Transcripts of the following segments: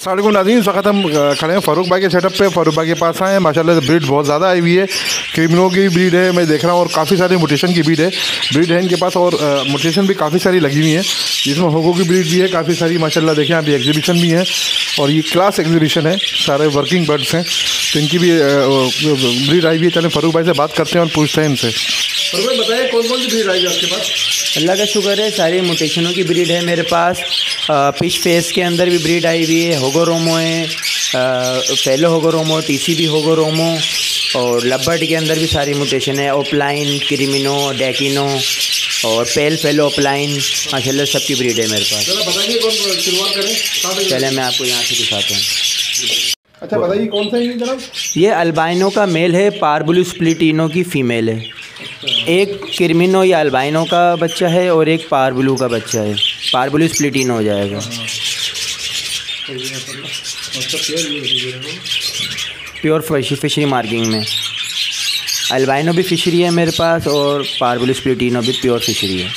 अस्सलामुअलैकुम नाज़रीन, इस वक्त हम खड़े हैं फ़ारूक भाई के सेटअप पे। फ़ारूक भाई के पास आए हैं, माशाल्लाह से ब्रीड बहुत ज़्यादा आई हुई है। क्रिमिनो की ब्रीड है मैं देख रहा हूँ, और काफ़ी सारी म्यूटेशन की ब्रीड है इनके पास, और म्यूटेशन भी काफ़ी सारी लगी हुई है। जिसमें होगो की ब्रीड भी है काफ़ी सारी माशाल्लाह। देखें आप, ये एग्जीबिशन भी है और ये क्लास एग्जीबिशन है, सारे वर्किंग बर्ड्स हैं, तो इनकी भी ब्रीड आई हुई है। चलें फ़ारूक भाई से बात करते हैं और पूछते हैं इनसे। फ़ारूक भाई बताइए, कौन कौन सी ब्रीड आई है आपके पास? अल्लाह का शुक्र है, सारी म्यूटेशनों की ब्रीड है मेरे पास। फिश फेस के अंदर भी ब्रीड आई हुई है, होगोरोमो है, फेलो होगोरोमो, टीसीबी होगोरोमो, और लबर्ड के अंदर भी सारी म्यूटेशन है। ओपलाइन, क्रिमिनो, डेकिनो और पेल फेलो ओपलाइन, माशाल्लाह सबकी ब्रीड है मेरे पास। चलो बताइए, कौन शुरुआत करें? चले मैं आपको यहाँ से दिखाता हूँ। अच्छा बताइए, कौन सा है जनाब? ये अल्बाइनो का मेल है, पारबुलू स्प्लिटिनो की फ़ीमेल है। एक क्रिमिनो या अल्बाइनो का बच्चा है और एक पारबुलू का बच्चा है। पारबुलू स्प्लिटिनो हो जाएगा। प्योर फिशरी मार्किंग में अल्बाइनो भी फिशरी है मेरे पास, और पारबुलू स्प्लिटिनो भी प्योर फिशरी है।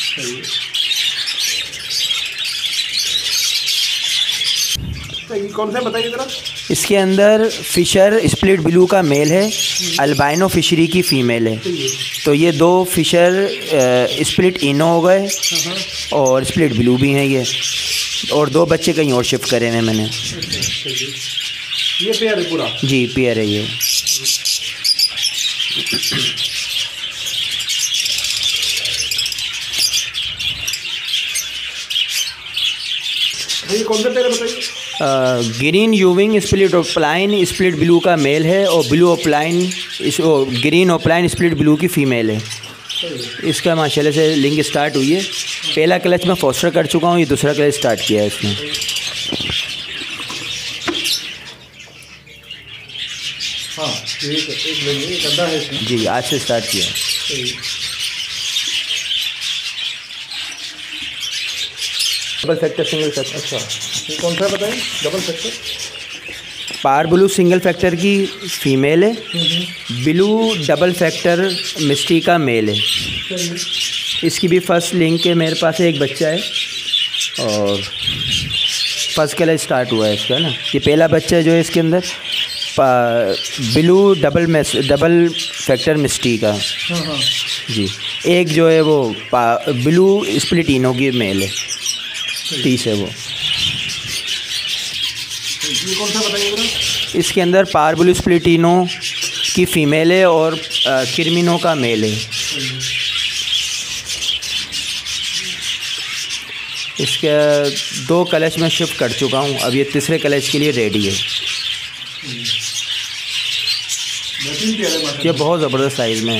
कौन सा बताइए जरा? इसके अंदर फिशर स्प्लिट ब्लू का मेल है, अल्बाइनो फिशरी की फ़ीमेल है। तो ये दो फिशर स्प्लिट इनो हो गए और स्प्लिट ब्लू भी हैं ये, और दो बच्चे कहीं और शिफ्ट करे हैं मैंने। ये पेयर है पूरा? जी पेयर है ये। कौन सा पेयर बताइए? Green euwing split opaline split blue का मेल है, और blue opaline green opaline split blue की फ़ीमेल है। इसका माशाल्लाह से लिंक स्टार्ट हुई है। पहला क्लच मैं फोस्टर कर चुका हूँ, ये दूसरा क्लच स्टार्ट किया है इसने। हाँ, एक गड्ढा है इसमें। जी आज से स्टार्ट किया है। Double factor single factor. अच्छा, ये कौन सा बताइए? Double factor parblue single factor की फ़ीमेल है, ब्लू डबल फैक्टर मिस्टी का मेल है। इसकी भी फर्स्ट लिंक है मेरे पास, एक बच्चा है और फर्स्ट कलर स्टार्ट हुआ है इसका ना। ये पहला बच्चा जो है इसके अंदर ब्लू डबल फैक्टर मिस्टी का। हाँ। जी, एक जो है वो ब्लू स्प्लिटिनो की मेल है, 30 है वो। ये कौन सा बताइएगा? इसके अंदर पारबुलू स्प्लिटिनो की फ़ीमेल है और क्रिमिनो का मेल है। इसके दो कलच में शिफ्ट कर चुका हूँ, अब ये तीसरे कलच के लिए रेडी है। ये बहुत ज़बरदस्त साइज़ में है।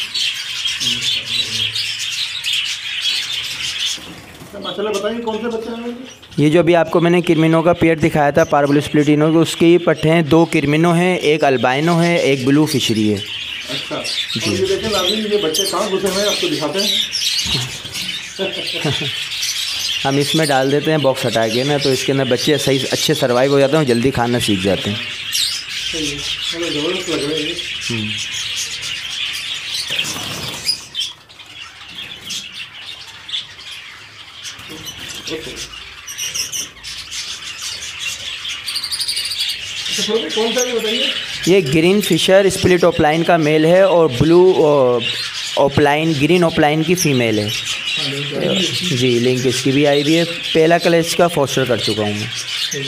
बताइए कौन से बच्चे हैं? ये जो अभी आपको मैंने क्रिमिनो का पेयर दिखाया था पारबुलू स्प्लिटिनो के, उसके ये पट्टे हैं। दो क्रिमिनो हैं, एक अल्बाइनो है, एक ब्लू फिशरी है। अच्छा जी। ये देखें नाज़रीन, ये बच्चे कहाँ घुसे हुए हैं, आपको दिखाते हैं। हम इसमें डाल देते हैं बॉक्स हटा के ना, तो इसके अंदर बच्चे सही अच्छे सर्वाइव हो जाते हैं और जल्दी खाना सीख जाते हैं। ज़बरदस्त लग रहे हैं। कौन सा बताइए? ये ग्रीन फिशर स्प्लिट ओपलाइन का मेल है और ब्लू ओपलाइन ग्रीन ओपलाइन की फ़ीमेल है। जी लिंक इसकी भी आई हुई है। पहला कलर इसका फोस्टर कर चुका हूँ मैं।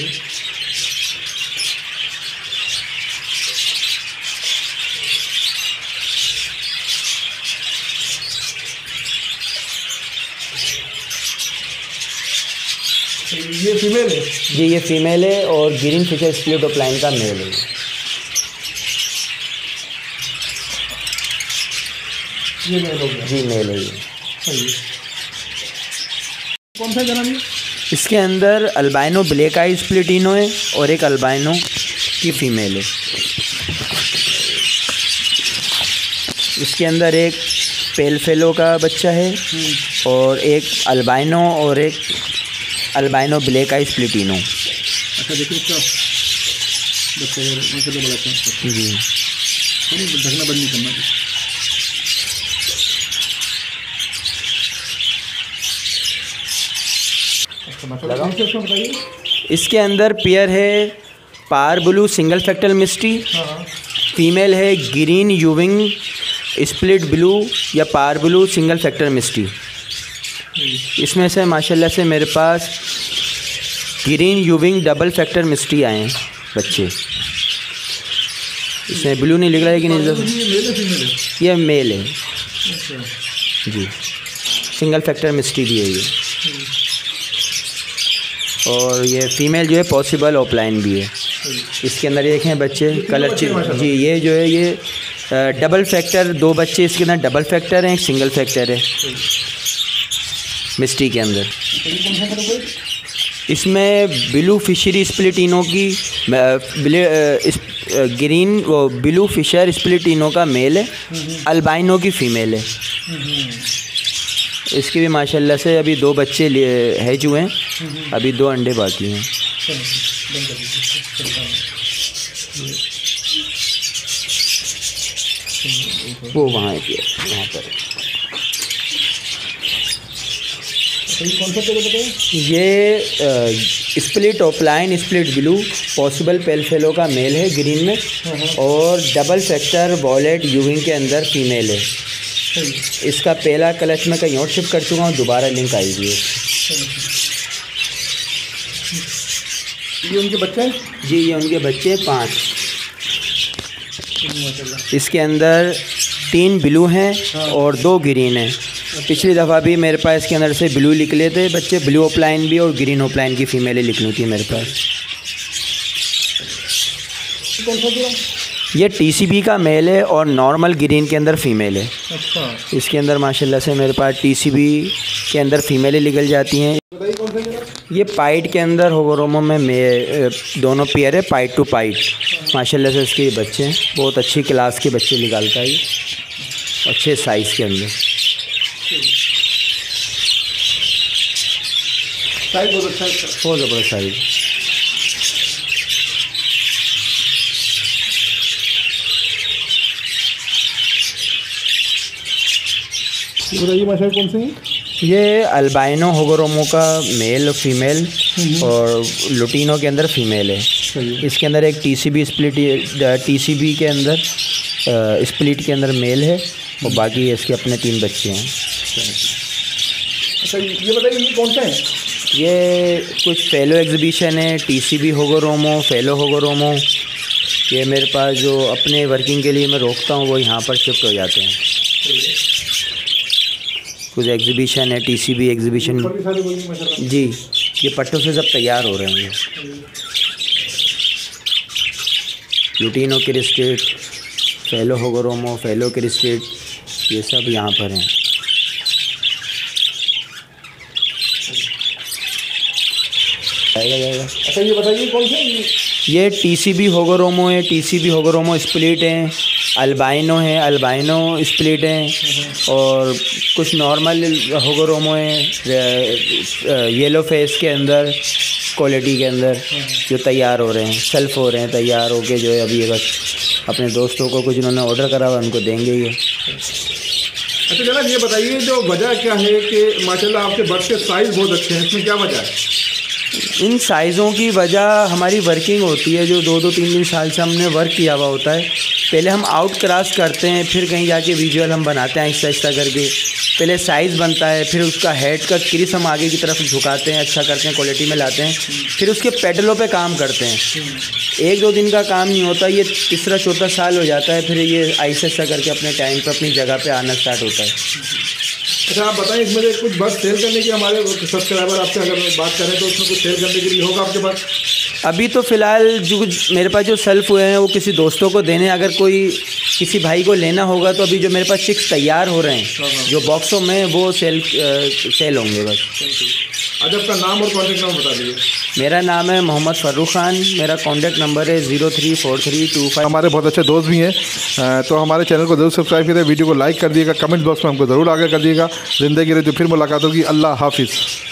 ये फीमेल है? जी ये फीमेल है और ग्रीन फिशर स्प्लिट ओपलाइन का मेल है। ये मेल हो गया? जी मेल है ये। कौन सा जनाब? इसके अंदर अल्बाइनो ब्लैक आई स्प्लिटिनो है और एक अल्बाइनो की फ़ीमेल है। इसके अंदर एक पेल फेलो का बच्चा है और एक अल्बाइनो और एक अल्बाइनो ब्लैक आई स्प्लिटिनो। अच्छा देखिए इसका बच्चा जी ढकना बंद नहीं करना। अच्छा बताइए। इसके अंदर पेयर है par blue single factor misty, female है ग्रीन यूविंग स्प्लिट ब्लू या par blue single factor misty. इसमें से माशाल्लाह से मेरे पास green euwing double factor misty आए हैं बच्चे। इसमें ब्लू नहीं लिख रहा है कि नहीं, ये मेल है जी, सिंगल फैक्टर मिस्टी भी है ये। और ये फीमेल जो है पॉसिबल ऑफलाइन भी है। इसके अंदर ये देखें बच्चे कलर जी, ये जो है ये डबल फैक्टर 2 बच्चे इसके अंदर डबल फैक्टर हैं, एक सिंगल फैक्टर है मिस्टी के अंदर। इसमें ब्लू फिशरी स्प्लिटिनो की ग्रीन वो ब्लू फिशर स्प्लिटिनो का मेल है, अल्बाइनो की फ़ीमेल है। इसके भी माशाल्लाह से अभी 2 बच्चे हैज हुए हैं, अभी 2 अंडे बाकी हैं। वो वहाँ पर ये split offline split blue possible pale fallow का मेल है ग्रीन में, और डबल फैक्टर वॉलेट यूविंग के अंदर फीमेल है। इसका पहला क्लच में कहीं और शिफ्ट कर चुका हूँ, दोबारा लिंक आई हुई है। ये उनके बच्चे हैं जी, ये उनके बच्चे 5। इसके अंदर 3 ब्लू हैं और 2 ग्रीन हैं। पिछली दफ़ा भी मेरे पास इसके अंदर से ब्लू निकले थे बच्चे, ब्लू ऑफलाइन भी और ग्रीन ऑफलाइन की फ़ीमेलें लिखनी थी मेरे पास। ये टीसीबी का मेल है और नॉर्मल ग्रीन के अंदर फ़ीमेल है। अच्छा। इसके अंदर माशाल्लाह से मेरे पास टीसीबी के अंदर फ़ीमेलें निकल जाती हैं। ये पाइट के अंदर होगोरोमो में दोनों पेयर है, पाइट टू पाइट। माशाल्लाह से इसके बच्चे हैं, बहुत अच्छी क्लास के बच्चे निकालता है ये, अच्छे साइज़ के अंदर। साइज बहुत अच्छा है, बहुत ज़बरदस्त साइज। बताइए माशाल्लाह कौन से हैं? ये अल्बाइनो होगोरोमो का मेल और फीमेल, और लुटीनो के अंदर फीमेल है। इसके अंदर एक टीसीबी के अंदर स्प्लिट के अंदर मेल है, और बाकी इसके अपने 3 बच्चे हैं। अच्छा, ये बताइए ये कौन सा है? ये कुछ फेलो एग्जीबिशन है, टीसीबी होगोरोमो, फेलो होगोरोमो। ये मेरे पास जो अपने वर्किंग के लिए मैं रोकता हूँ वो यहाँ पर शिफ्ट हो जाते हैं। कुछ एग्जीबिशन है, टीसीबी एग्जीबिशन जी, ये पट्टों से सब तैयार हो रहे हैं। Lutino crested, fallow hagoromo, fallow crested, ये सब यहाँ पर हैं। जाएगा। अच्छा, ये बताइए कौन सा है? ये टीसीबी होगोरोमो है, टीसीबी होगोरोमो स्प्लिट हैं, अल्बाइनो है, अल्बाइनो स्प्लिट हैं, और कुछ नॉर्मल होगोरोमो हैं येलो फेस के अंदर, क्वालिटी के अंदर जो तैयार हो रहे हैं, सेल्फ हो रहे हैं, तैयार होके जो है अभी बस अपने दोस्तों को कुछ उन्होंने ऑर्डर करा हुआ उनको देंगे ये। अच्छा जनाब, ये बताइए जो वजह क्या है कि माशाल्लाह आपके बर्ड्स के साइज़ बहुत अच्छे हैं, इसमें क्या वजह है? इन साइज़ों की वजह हमारी वर्किंग होती है, जो 2-2, 3-3 साल से हमने वर्क किया हुआ होता है। पहले हम आउट क्रॉस करते हैं, फिर कहीं जाके विजुअल हम बनाते हैं आहिस्ता आहिस्ता करके। पहले साइज़ बनता है, फिर उसका हेड का क्रिस हम आगे की तरफ झुकाते हैं, अच्छा करते हैं, क्वालिटी में लाते हैं, फिर उसके पेडलों पे काम करते हैं। 1-2 दिन का काम नहीं होता, ये 3रा-4था साल हो जाता है, फिर ये आहिस्ता आहिस्ता करके अपने टाइम पर अपनी जगह पर आना स्टार्ट होता है। अच्छा, आप बताएं इसमें से कुछ बर्ड सेल करने की, हमारे सब्सक्राइबर आपसे अगर बात करें तो उसमें कुछ सेल करने के लिए होगा आपके पास? अभी तो फ़िलहाल जो मेरे पास जो सेल्फ हुए हैं वो किसी दोस्तों को देने, अगर कोई किसी भाई को लेना होगा तो अभी जो मेरे पास चिक्स तैयार हो रहे हैं जो बॉक्सों में, वो सेल होंगे बस। आज आपका नाम और कॉन्टैक्ट नंबर बता दीजिए। मेरा नाम है मोहम्मद फ़र्रुख खान, मेरा कॉन्टैक्ट नंबर है 034325। हमारे बहुत अच्छे दोस्त भी हैं, तो हमारे चैनल को ज़रूर सब्सक्राइब कीजिए, वीडियो को लाइक कर दिएगा, कमेंट बॉक्स में हमको ज़रूर आगे कर दिएगा। ज़िंदगी रहे तो फिर मुलाकात होगी। अल्लाह हाफिज़।